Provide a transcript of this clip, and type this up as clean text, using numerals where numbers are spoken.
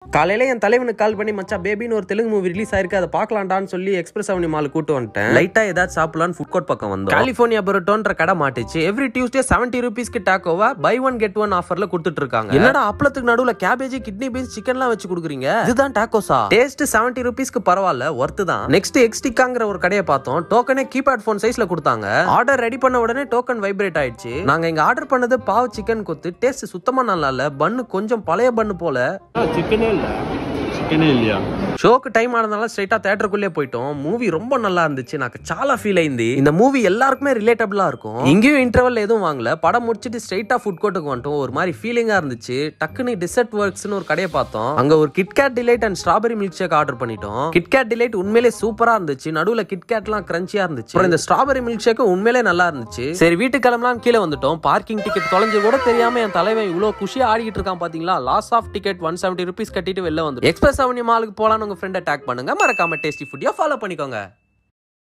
காலையில என் தலைவனுக்கு கால் பண்ணி மச்சான் பேபின்னு ஒரு தெலுங்கு மூவி ரிலீஸ் ஆயிருக்கு, அதை பார்க்கலாம்டான்னு சொல்லி எக்ஸ்பிரஸ் அவனி மால் கூட்டு வந்துட்டேன். லைட்டா ஏதாவது சாப்பிடலான்னு ஃபுட் கோர்ட் பக்கம் வந்தோம். கலிபோர்னியா பரோட்டோன்ற கடை மாட்டுச்சு. எவ்ரி டியூஸ்டே 70 rupeesக்கு டாக்கோவா பை ஒன் கெட் ஒன் ஆஃபர்ல கொடுத்துட்டு இருக்காங்க. என்னடா அப்பளத்துக்கு நடுவுல கேபேஜ், கிட்னி பீன்ஸ், சிக்கன்லாம் வச்சு கொடுக்குறீங்க, இதுதான் டாக்கோஸா? டேஸ்ட் 70 rupeesக்கு பரவாயில்ல, ஒர்த்து தான். நெக்ஸ்ட் ஸ்டிக்காங்கிற ஒரு கடையை பார்த்தோம். டோக்கனே கீபேட் போன் சைஸ்ல கொடுத்தாங்க. ஆர்டர் ரெடி பண்ண உடனே டோக்கன் வைப்ரேட் ஆயிடுச்சு. நாங்க இங்க ஆர்டர் பண்ணது பாவ் சிக்கன் கொத்து. டேஸ்ட் சுத்தமா நல்லா இல்ல. பன்னு கொஞ்சம் பழைய பன்னு போல. சிக்கனே இல்லையா? ஷோக்கு டைம் ஆனதால ஸ்ட்ரைட்டா தியேட்டருக்குள்ளே போயிட்டோம். மூவி ரொம்ப நல்லா இருந்துச்சு. నాకు చాలా ஃபீல் அయింది. இந்த மூவி எல்லாருக்குமே ரிலேட்டபிளா இருக்கும். இங்கேயும் இன்டர்வல் எதுவும் வாங்கல. படம் முடிச்சிட்டு ஸ்ட்ரைட்டா ஃபுட் கோர்ட்டுக்கு வந்துட்டோம். ஒரு மாதிரி ஃபீலிங்கா இருந்துச்சு. டக்குனு டிசர்ட் ஒர்க்ஸ்னு ஒரு கடையை பார்த்தோம். அங்க ஒரு KitKat delight and strawberry milk shake order பண்ணிட்டோம். KitKat டிலைட் உண்மையிலே சூப்பரா இருந்துச்சு. நடுவுல KitKatலாம் கிரன்ச்சியா இருந்துச்சு. அப்புறம் இந்த ஸ்ட்ராபெரி மில்க் ஷேக் உண்மையிலே நல்லா இருந்துச்சு. சரி வீட்டுக்கு கிளம்பலாம் கீழே வந்துட்டோம். பார்க்கிங் டிக்கெட் தொலைஞ்சு கூட தெரியாம என் தலைவன் இவ்வளவு குஷியா ஆடிட்டு இருக்கான் பாத்தீங்களா. லாஸ் ஆஃப் டிக்கெட் 170 rupees கட்டிட்டு வெளில வந்து எக்ஸ்பிரஸ் அவனி மாலுக்கு போலான்னு உங்க ஃப்ரெண்டை டேக் பண்ணுங்க. மறக்காம டேஸ்டி ஃபுட்டியா ஃபாலோ பண்ணிக்கோங்க.